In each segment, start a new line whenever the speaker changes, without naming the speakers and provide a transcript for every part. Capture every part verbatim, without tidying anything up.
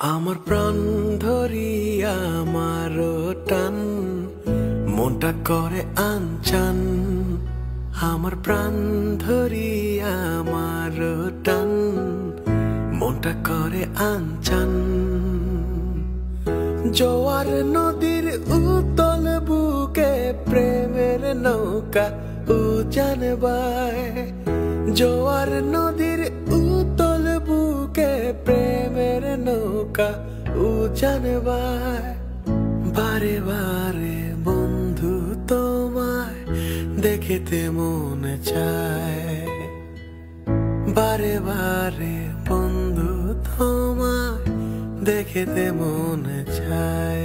আমার প্রাণ ধরিয়া আমার টান মনটা করে আনচান। আমার প্রাণ ধরিয়া আমার টান মনটা করে আনচান। জোয়ার নদীর উতল বুকে প্রেমের নৌকা উজান বায়। জোয়ার নদীর উতল বুকে প্রেমের নৌকা উজান বায়। বারে বারে বন্ধু তোমায় দেখিতে মনে চায়। বারে বারে বন্ধু তোমায় দেখিতে মনে চায়।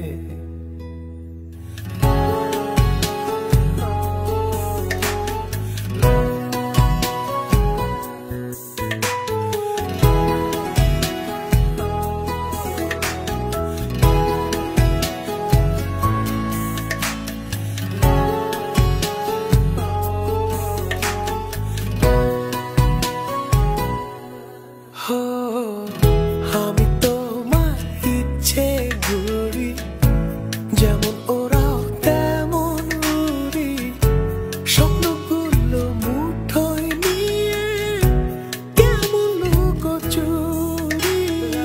আমি তোমার ইচ্ছে ঘুরি, যেমন ওরাও তেমন উড়ি। স্বপ্নগুলো মুঠোয় নিয়ে কেমন লুকোচুরি।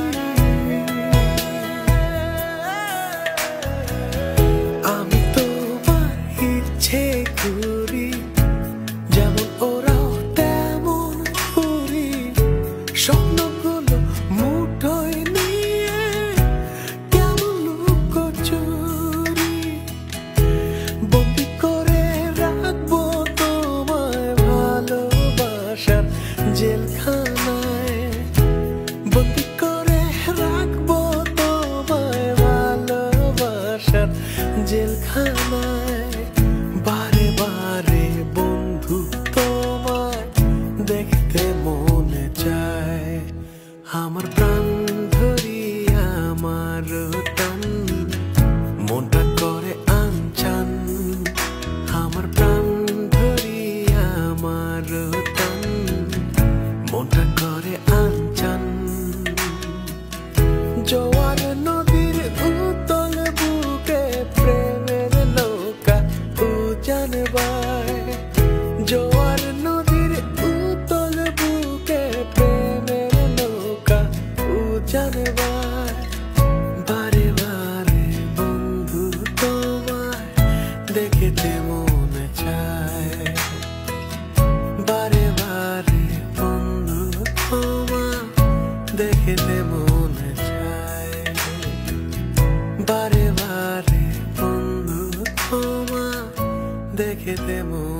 আমি তোমার ইচ্ছে ঘুরি, যেমন ওরাও তেমন উড়ি। স্বপ্নগুলো মুঠোয় নিয়ে কেমন লুকোচুরি। বন্দি করে রাখবো তোমায় ভালোবাসার জেলখানায়। বন্দি করে রাখবো তোমায় ভালোবাসার জেলখানায়। বারে বারে বন্ধু তোমায় দেখতে মনে চায়। আমার প্রাণ ধরিয়া আমার টান মনটা করে আনচান। আমার প্রাণ ধরিয়া আমার টান মনটা করে আনচান। জোয়ার নদীর উতল বুকে প্রেমের নৌকা উজান বায়। জোয়ার নদীর উতল বুকে প্রেমের নৌকা উজান বায়। বারে বারে বন্ধু তোমায় দেখিতে মনে চায়। বারে বারে বন্ধু তোমায় দেখিতে মনে চায়। বারে বারে বন্ধু তোমায় দেখিতে মনে